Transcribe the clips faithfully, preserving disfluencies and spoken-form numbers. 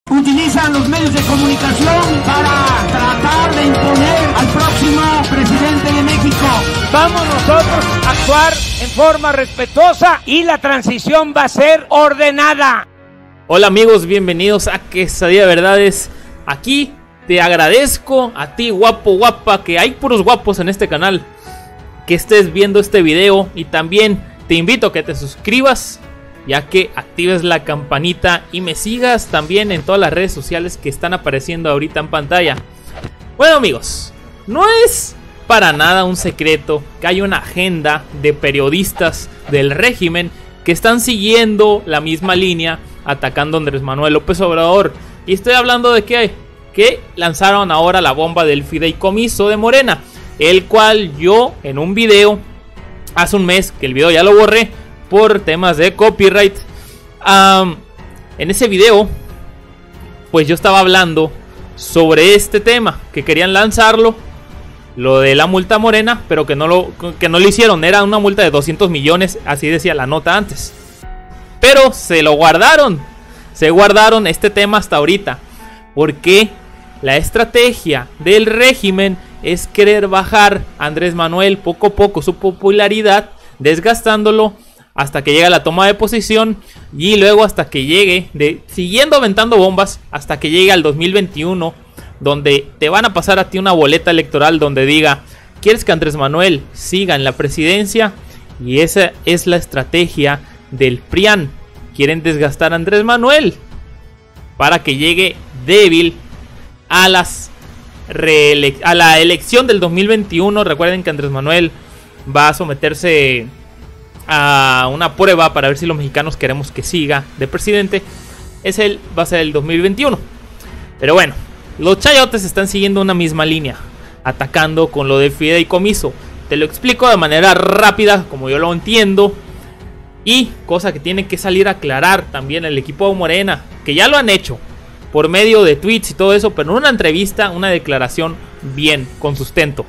Utilizan los medios de comunicación para tratar de imponer al próximo presidente de México. Vamos nosotros a actuar en forma respetuosa y la transición va a ser ordenada. Hola amigos, bienvenidos a Quesadilla de Verdades. Aquí te agradezco a ti, guapo, guapa, que hay puros guapos en este canal, que estés viendo este video, y también te invito a que te suscribas, ya que actives la campanita y me sigas también en todas las redes sociales que están apareciendo ahorita en pantalla. Bueno amigos, no es para nada un secreto que hay una agenda de periodistas del régimen que están siguiendo la misma línea, atacando a Andrés Manuel López Obrador. Y estoy hablando de que, que lanzaron ahora la bomba del fideicomiso de Morena, el cual yo en un video hace un mes, que el video ya lo borré por temas de copyright, um, en ese video pues yo estaba hablando sobre este tema, que querían lanzarlo, lo de la multa Morena, pero que no lo, que no lo hicieron. Era una multa de doscientos millones, así decía la nota antes, pero se lo guardaron, se guardaron este tema hasta ahorita, porque la estrategia del régimen es querer bajar a Andrés Manuel poco a poco su popularidad, desgastándolo hasta que llegue a la toma de posición, y luego hasta que llegue, de, siguiendo aventando bombas, hasta que llegue al dos mil veintiuno, donde te van a pasar a ti una boleta electoral donde diga: ¿quieres que Andrés Manuel siga en la presidencia? Y esa es la estrategia del PRIAN. Quieren desgastar a Andrés Manuel para que llegue débil a las reele- a la elección del dos mil veintiuno. Recuerden que Andrés Manuel va a someterse a una prueba para ver si los mexicanos queremos que siga de presidente. Es el, va a ser el dos mil veintiuno. Pero bueno, los chayotes están siguiendo una misma línea, atacando con lo del fideicomiso. Te lo explico de manera rápida, como yo lo entiendo, y cosa que tiene que salir a aclarar también el equipo de Morena, que ya lo han hecho por medio de tweets y todo eso, pero en una entrevista, una declaración bien, con sustento.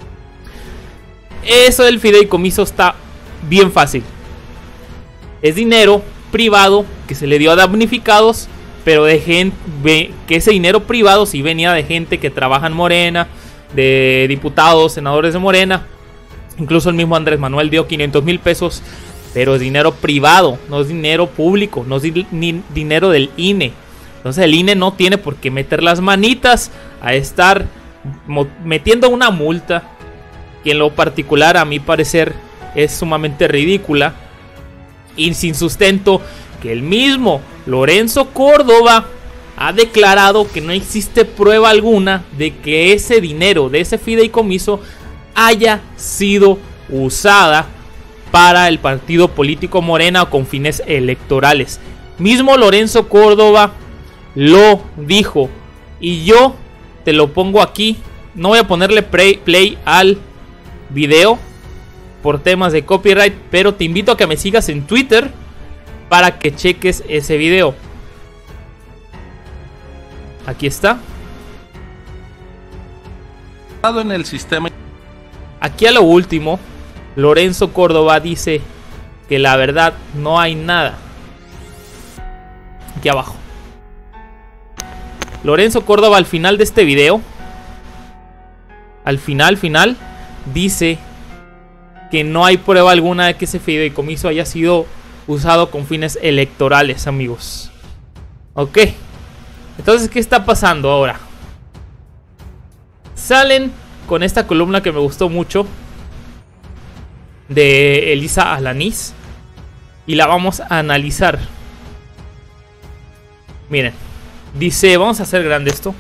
Eso del fideicomiso está bien fácil. Es dinero privado que se le dio a damnificados, pero de gente que ese dinero privado sí venía de gente que trabaja en Morena, de diputados, senadores de Morena. Incluso el mismo Andrés Manuel dio quinientos mil pesos, pero es dinero privado, no es dinero público, no es di- ni dinero del I N E. Entonces el I N E no tiene por qué meter las manitas a estar metiendo una multa que en lo particular a mi parecer es sumamente ridícula y sin sustento, que el mismo Lorenzo Córdoba ha declarado que no existe prueba alguna de que ese dinero de ese fideicomiso haya sido usada para el partido político Morena o con fines electorales. Mismo Lorenzo Córdoba lo dijo, y yo te lo pongo aquí. No voy a ponerle play, play al video por temas de copyright, pero te invito a que me sigas en Twitter para que cheques ese video. Aquí está. En el sistema. Aquí a lo último, Lorenzo Córdoba dice que la verdad no hay nada. Aquí abajo, Lorenzo Córdoba al final de este video, al final, final, dice que no hay prueba alguna de que ese fideicomiso haya sido usado con fines electorales, amigos. Ok, entonces, ¿qué está pasando ahora? Salen con esta columna que me gustó mucho de Elisa Alanís y la vamos a analizar. Miren, dice, vamos a hacer grande esto.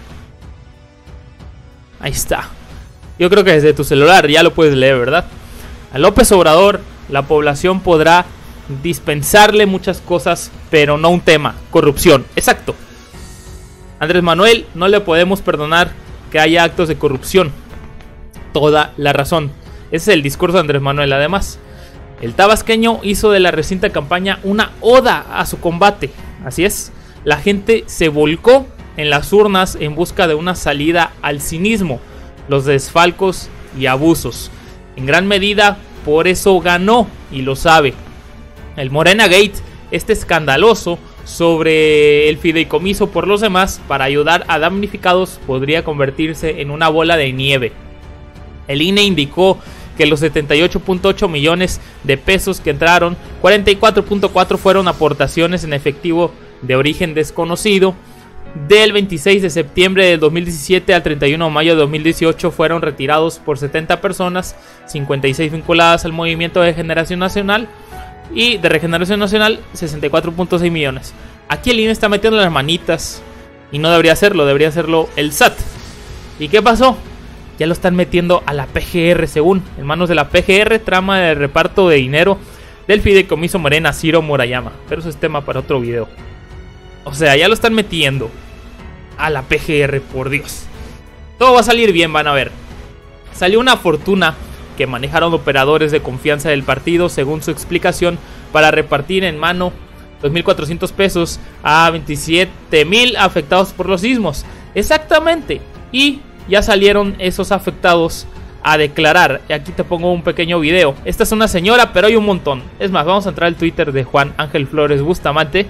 Ahí está. Yo creo que desde tu celular ya lo puedes leer, ¿verdad? A López Obrador, la población podrá dispensarle muchas cosas, pero no un tema: corrupción. Exacto. Andrés Manuel, no le podemos perdonar que haya actos de corrupción. Toda la razón. Ese es el discurso de Andrés Manuel. Además, el tabasqueño hizo de la reciente campaña una oda a su combate. Así es, la gente se volcó en las urnas en busca de una salida al cinismo, los desfalcos y abusos. En gran medida por eso ganó, y lo sabe. El Morena Gate, este escandaloso, sobre el fideicomiso por los demás para ayudar a damnificados podría convertirse en una bola de nieve. El I N E indicó que los setenta y ocho punto ocho millones de pesos que entraron, cuarenta y cuatro punto cuatro fueron aportaciones en efectivo de origen desconocido. Del veintiséis de septiembre del dos mil diecisiete al treinta y uno de mayo de dos mil dieciocho fueron retirados por setenta personas, cincuenta y seis vinculadas al Movimiento de Regeneración Nacional y de Regeneración Nacional sesenta y cuatro punto seis millones. Aquí el I N E está metiendo las manitas y no debería hacerlo, debería hacerlo el S A T. ¿Y qué pasó? Ya lo están metiendo a la P G R, según en manos de la P G R, trama de reparto de dinero del fideicomiso Morena Ciro Murayama. Pero eso es tema para otro video. O sea, ya lo están metiendo a la P G R, por Dios. Todo va a salir bien, van a ver. Salió una fortuna que manejaron operadores de confianza del partido, según su explicación, para repartir en mano dos mil cuatrocientos pesos a veintisiete mil afectados por los sismos. Exactamente. Y ya salieron esos afectados a declarar. Y aquí te pongo un pequeño video. Esta es una señora, pero hay un montón. Es más, vamos a entrar al Twitter de Juan Ángel Flores Bustamante.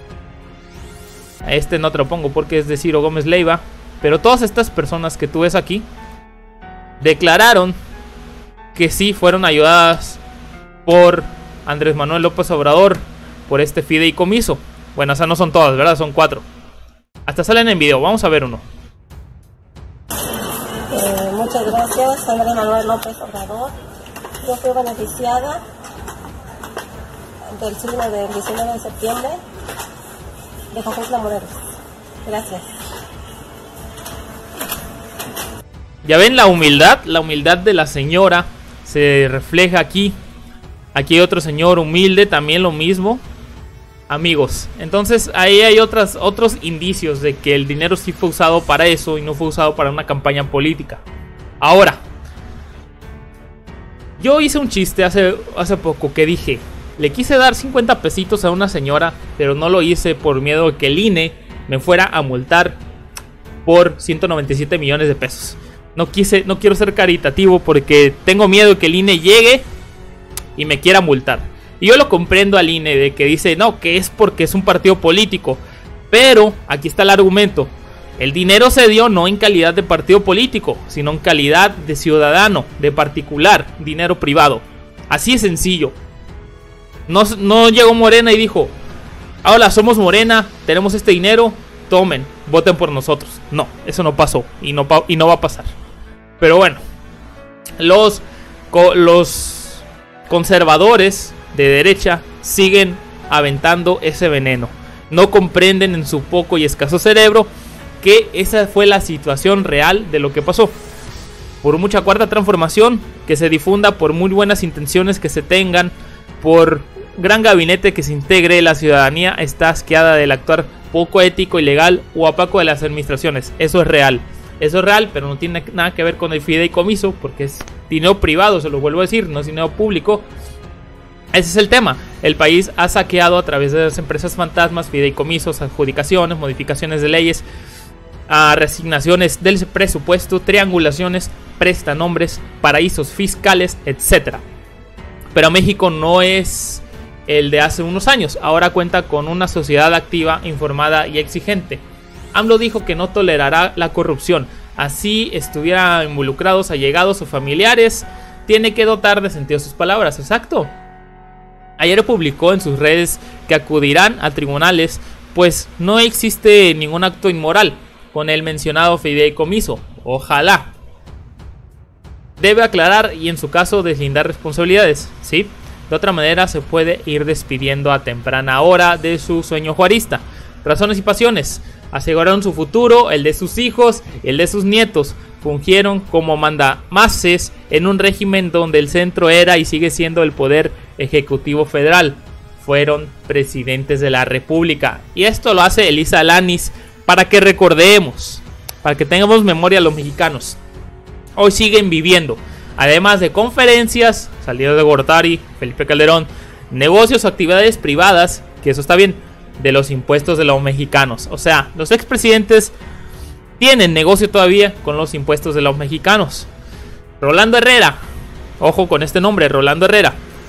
A este no te lo pongo porque es de Ciro Gómez Leiva. Pero todas estas personas que tú ves aquí declararon que sí fueron ayudadas por Andrés Manuel López Obrador por este fideicomiso. Bueno, esas no son todas, ¿verdad? Son cuatro. Hasta salen en video. Vamos a ver uno. Eh, muchas gracias, Andrés Manuel López Obrador. Yo fui beneficiada del signo del diecinueve de septiembre de Jojutla, Morelos. Gracias. Ya ven la humildad, la humildad de la señora se refleja aquí. Aquí hay otro señor humilde, también lo mismo. Amigos, entonces ahí hay otras, otros indicios de que el dinero sí fue usado para eso y no fue usado para una campaña política. Ahora, yo hice un chiste hace, hace poco que dije, le quise dar cincuenta pesitos a una señora, pero no lo hice por miedo de que el I N E me fuera a multar por ciento noventa y siete millones de pesos. No quise, no quiero ser caritativo porque tengo miedo de que el I N E llegue y me quiera multar. Y yo lo comprendo al I N E de que dice, no, que es porque es un partido político. Pero aquí está el argumento. El dinero se dio no en calidad de partido político, sino en calidad de ciudadano, de particular, dinero privado. Así es sencillo. No, no llegó Morena y dijo, hola, somos Morena, tenemos este dinero, tomen, voten por nosotros. No, eso no pasó y no, y no va a pasar. Pero bueno, los, los conservadores de derecha siguen aventando ese veneno. No comprenden en su poco y escaso cerebro que esa fue la situación real de lo que pasó. Por mucha cuarta transformación que se difunda, por muy buenas intenciones que se tengan, por gran gabinete que se integre, la ciudadanía está asqueada del actuar poco ético, ilegal o opaco de las administraciones. Eso es real. Eso es real, pero no tiene nada que ver con el fideicomiso, porque es dinero privado, se lo vuelvo a decir, no es dinero público. Ese es el tema. El país ha saqueado a través de las empresas fantasmas, fideicomisos, adjudicaciones, modificaciones de leyes, a resignaciones del presupuesto, triangulaciones, prestanombres, paraísos fiscales, etcétera. Pero México no es el de hace unos años. Ahora cuenta con una sociedad activa, informada y exigente. AMLO dijo que no tolerará la corrupción. Así estuviera involucrados allegados o familiares, tiene que dotar de sentido sus palabras. Exacto. Ayer publicó en sus redes que acudirán a tribunales, pues no existe ningún acto inmoral con el mencionado fideicomiso. Ojalá. Debe aclarar y en su caso deslindar responsabilidades, ¿sí? De otra manera se puede ir despidiendo a temprana hora de su sueño juarista. Razones y pasiones. Aseguraron su futuro, el de sus hijos, el de sus nietos. Fungieron como mandamases en un régimen donde el centro era y sigue siendo el poder ejecutivo federal. Fueron presidentes de la república. Y esto lo hace Elisa Alanis para que recordemos, para que tengamos memoria los mexicanos. Hoy siguen viviendo, además de conferencias, salido de Gortari, Felipe Calderón, negocios o actividades privadas, que eso está bien, de los impuestos de los mexicanos. O sea, los expresidentes tienen negocio todavía con los impuestos de los mexicanos. Rolando Herrera, ojo con este nombre, Rolando Herrera,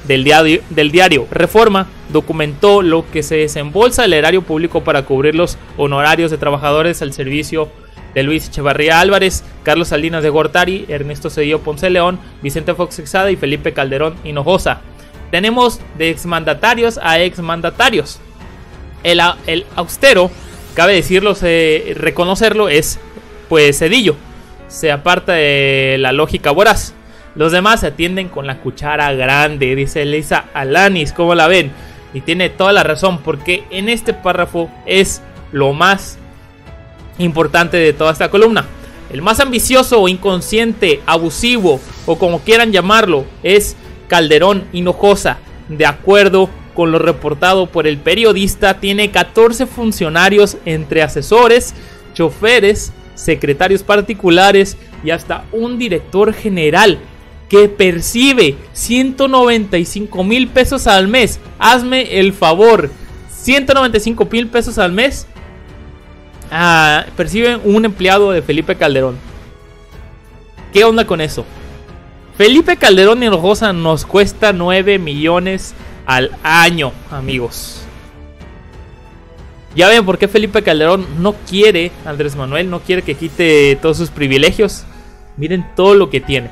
del diario, del diario Reforma documentó lo que se desembolsa el erario público para cubrir los honorarios de trabajadores al servicio de Luis Echevarría Álvarez, Carlos Salinas de Gortari, Ernesto Cedillo Ponce León, Vicente Fox Quesada y Felipe Calderón Hinojosa. Tenemos de exmandatarios a exmandatarios. El, el austero, cabe decirlo, se, reconocerlo, es pues Cedillo. Se aparta de la lógica voraz. Los demás se atienden con la cuchara grande, dice Elisa Alanis, ¿cómo la ven? Y tiene toda la razón, porque en este párrafo es lo más importante de toda esta columna. El más ambicioso o inconsciente, abusivo o como quieran llamarlo, es Calderón Hinojosa. De acuerdo con lo reportado por el periodista, tiene catorce funcionarios entre asesores, choferes, secretarios particulares y hasta un director general que percibe ciento noventa y cinco mil pesos al mes. Hazme el favor, ciento noventa y cinco mil pesos al mes ah, percibe un empleado de Felipe Calderón. ¿Qué onda con eso? Felipe Calderón Hinojosa nos cuesta nueve millones al año, amigos. Ya ven por qué Felipe Calderón no quiere, Andrés Manuel no quiere que quite todos sus privilegios. Miren todo lo que tiene,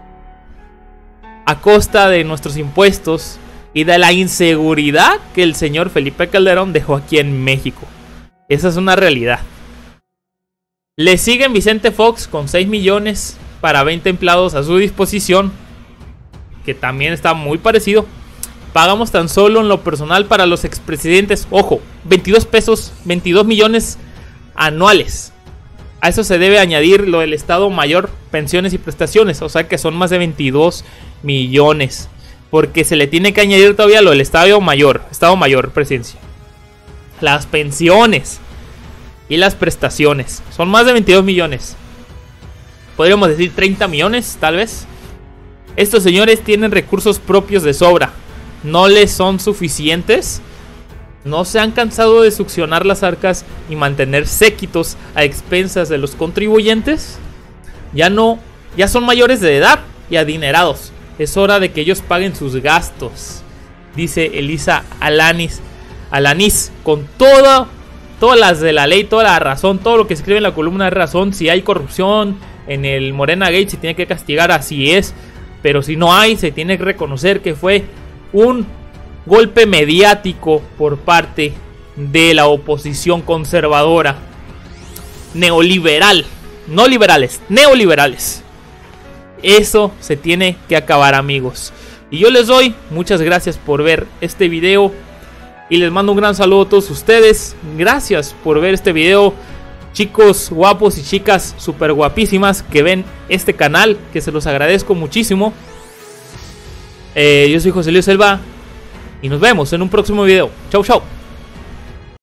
a costa de nuestros impuestos y de la inseguridad que el señor Felipe Calderón dejó aquí en México. Esa es una realidad. Le siguen Vicente Fox con seis millones para veinte empleados a su disposición, que también está muy parecido. Pagamos tan solo en lo personal para los expresidentes, ojo, veintidós pesos, veintidós millones anuales. A eso se debe añadir lo del Estado Mayor, pensiones y prestaciones, o sea que son más de veintidós millones, porque se le tiene que añadir todavía lo del Estado Mayor, Estado Mayor, presidencia, las pensiones y las prestaciones. Son más de veintidós millones. Podríamos decir treinta millones, tal vez. Estos señores tienen recursos propios de sobra. No les son suficientes. No se han cansado de succionar las arcas y mantener séquitos a expensas de los contribuyentes. Ya no, ya son mayores de edad y adinerados. Es hora de que ellos paguen sus gastos, dice Elisa Alanis. Alanis, con todo, todas las de la ley, toda la razón, todo lo que escribe en la columna de razón. Si hay corrupción en el Morena Gate, se tiene que castigar, así es. Pero si no hay, se tiene que reconocer que fue un golpe mediático por parte de la oposición conservadora, neoliberal, no liberales, neoliberales. Eso se tiene que acabar, amigos. Y yo les doy muchas gracias por ver este video y les mando un gran saludo a todos ustedes. Gracias por ver este video, chicos guapos y chicas super guapísimas que ven este canal, que se los agradezco muchísimo. eh, Yo soy José Luis Selva y nos vemos en un próximo video. Chau, chau.